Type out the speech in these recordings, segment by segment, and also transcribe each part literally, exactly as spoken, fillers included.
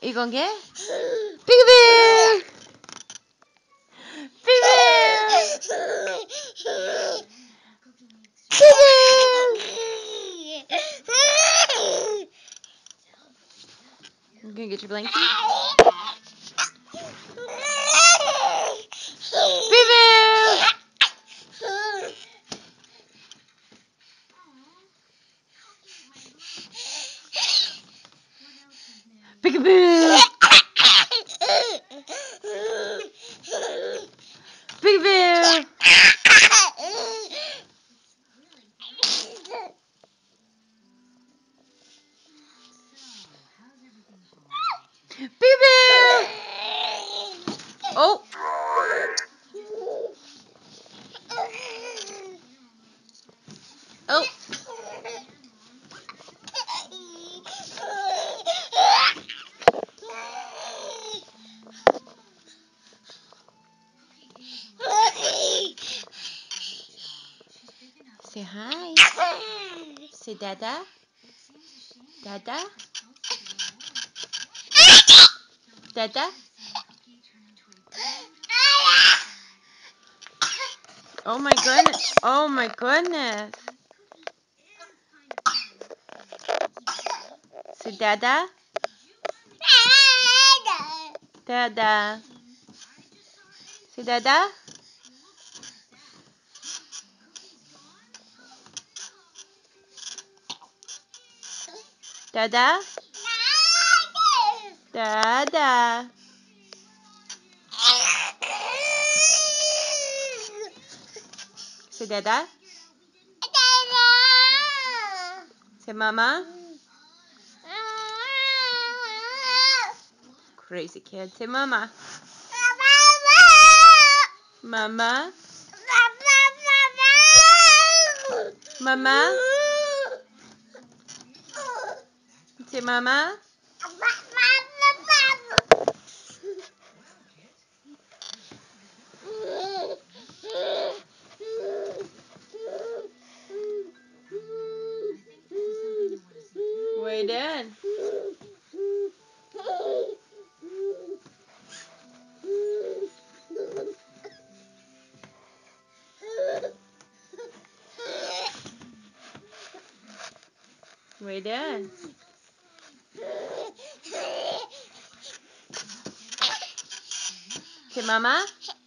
You gonna get? Peekaboo! Peekaboo! Peekaboo! You gonna get your blanket? Peekaboo! Peekaboo! Peekaboo! Peekaboo! Oh! Oh! Say hi. Say dada. Dada. Dada. Oh my goodness. Oh my goodness. Say dada. Dada. Say dada. Dada. Dada. Say dada. Say mama. Crazy kid. Say mama. Mama. Mama. Say mama. Way done. Way done. Say mama.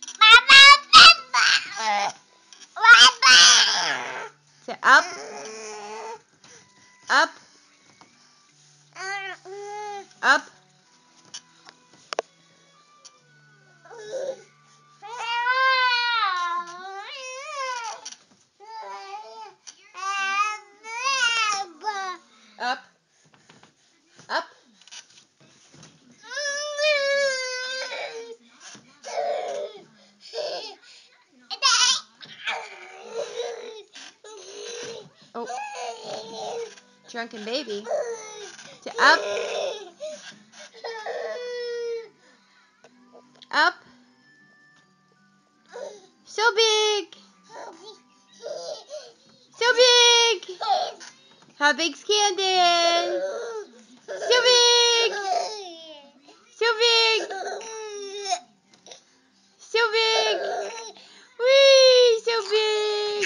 Say up. Up. Up. Up. Up. Oh. Drunken baby. Say up. Up. So big. So big. How big's Camden? So big. So big. So big. Whee, so big.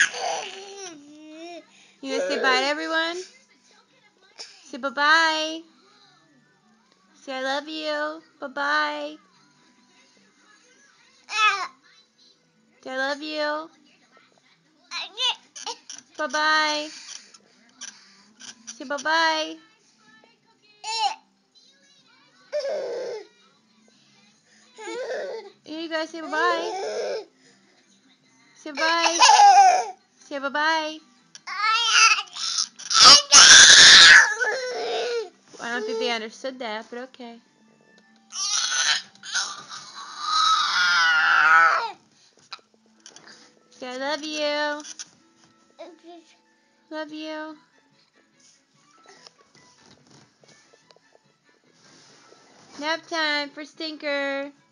You gonna say bye to everyone? Say bye-bye. Say I love you. Bye-bye. Say I love you. Bye-bye. Say bye-bye. Here you go. Say bye-bye. Say bye. Say bye-bye. I don't think they understood that, but okay. Say I love you. Love you. Nap time for Stinker.